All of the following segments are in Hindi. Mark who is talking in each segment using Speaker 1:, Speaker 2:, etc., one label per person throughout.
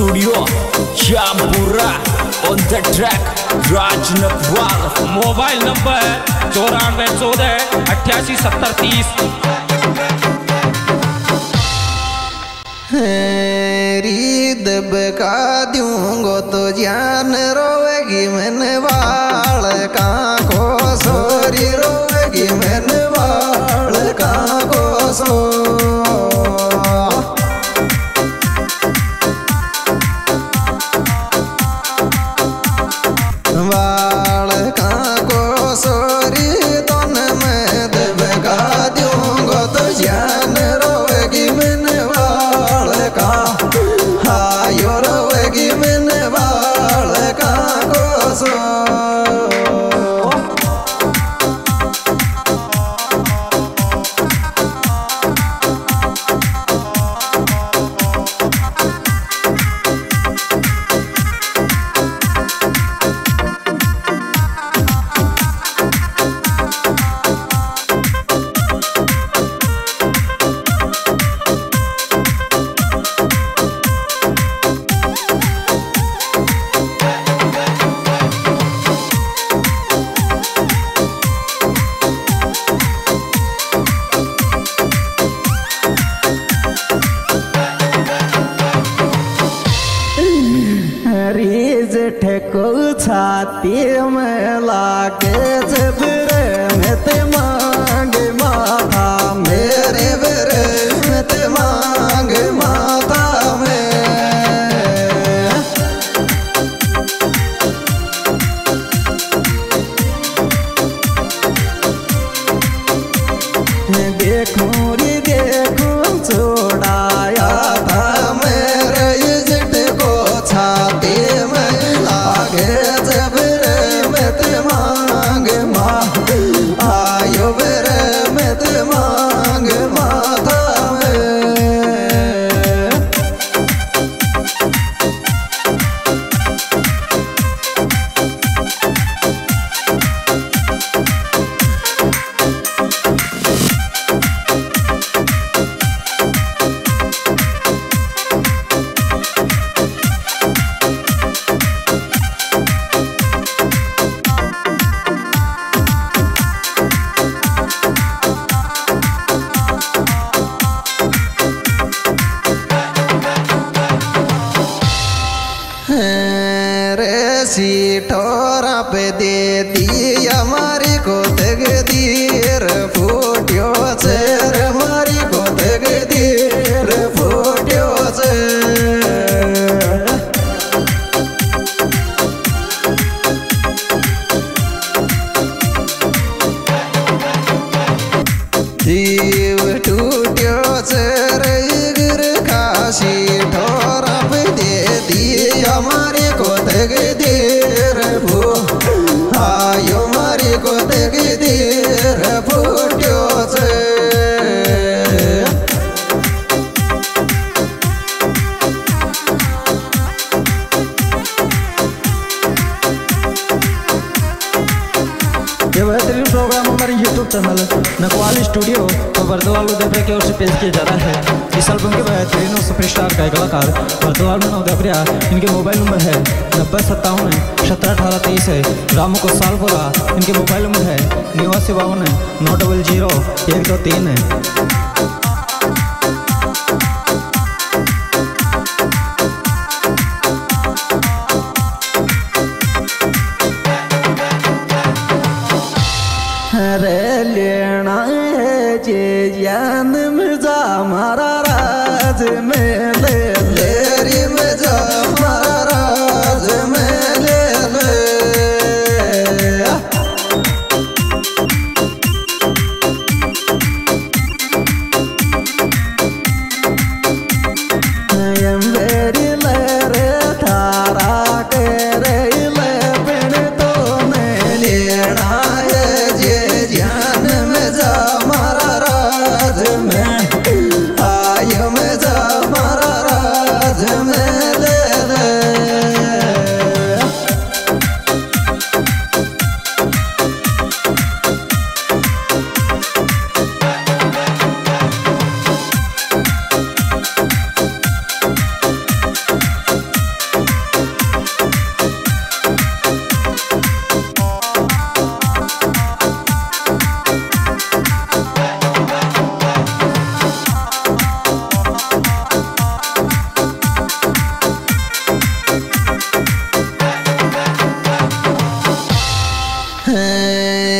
Speaker 1: Studio Shyampura on the track Rajankawal.
Speaker 2: Mobile number 9414887030।
Speaker 3: रीद बका दूंगो तो जान रोवेगी मैंने वाल का को सोरी रोवेगी मैंने वाल का को सो वाल का को सोरी तन में दबका दूंगो तो जान रोवेगी मैंने वाल का हायो रोवेगी मैंने वाल का को सो ठेको छाती में लागे जब रे मैं ते मांगे माथा मेरे बेरे मैं ते मांगे माथा में देखूं रे देखूं छोड़ाया था मेरे इज्जत को छाती में लागे जब रे मैं ते मांगे माँ आयो बेरे मैं ते मांगे माथा में सीठोरा पे दे दी हमारी को तग दीर फूटियो से हमारी को तग दीर फूटियो से जीव टूटियो से गिर खासी ठोरा पे दे दी हमारी को तग दीर फू आयो मारी को तग दीर फूटियो से
Speaker 4: ये बेहतरीन प्रोग्राम हमारे यूट्यूब चैनल नकवाल स्टूडियो और बर्दवाल उदयपुर की ओर से पेश किया जा रहा है। इस एल्बम के बेहतरीन और सुपरस्टार गायक कलाकार बर्दवाल में उदयपुर। इनके मोबाइल नंबर है 9057171823 है। रामू को सालपुरा इनके मोबाइल नंबर है 8952 है।
Speaker 3: रे लेना है जे जान मिर्जा मारा राज में ले लेरी मिर्जा मारा राज में ले ले मेरी ले रे थारा के रे ले बिन तो नहीं लेना है जे जान में जा मारा राज में आयो में जा मारा राज में ले ले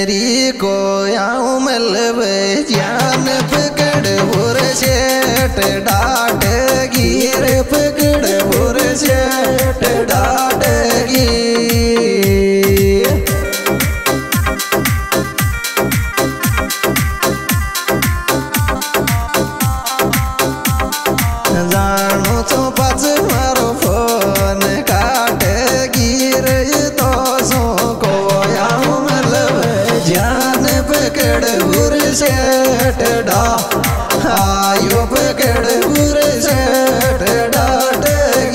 Speaker 3: मेरी को आऊं मलबे जान पकड़ बुर सेठ डाट गिर पकड़ बुर सेठ डाट जानो तो पाच मारो फोन काट गिर तो सो को आऊं मलबे जान पकड़ बुर सेठ डा आयो पकड़ बुर सेठ डाट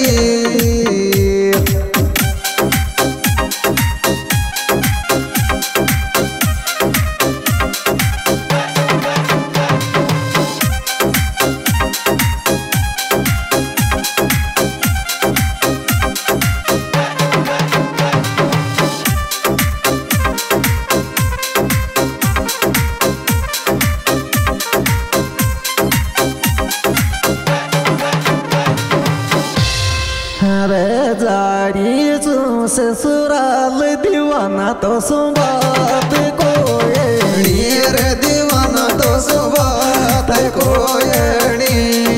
Speaker 3: रे जारी तू ससुराल दीवाना तो सुबात कोयणी रे दीवाना तो सुबात कोयणी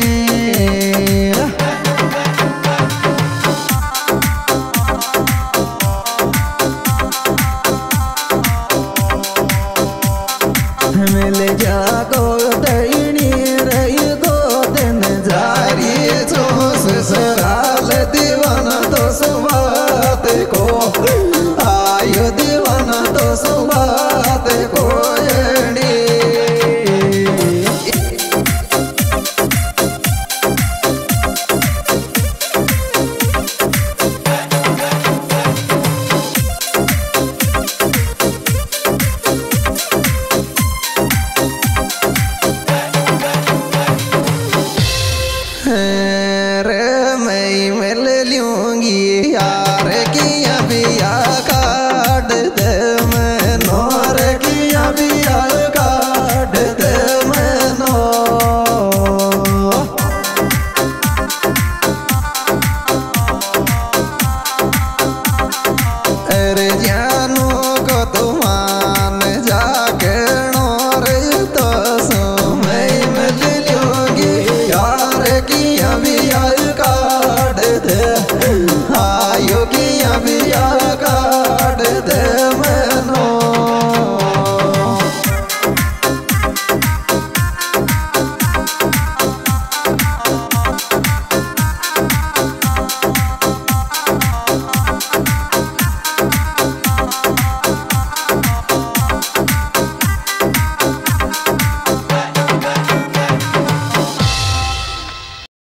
Speaker 3: मिल जागो दैनी रही गो दिन जारी तू ससुराल दीवाना तो सुबात को आयो दीवाना तो सुबात को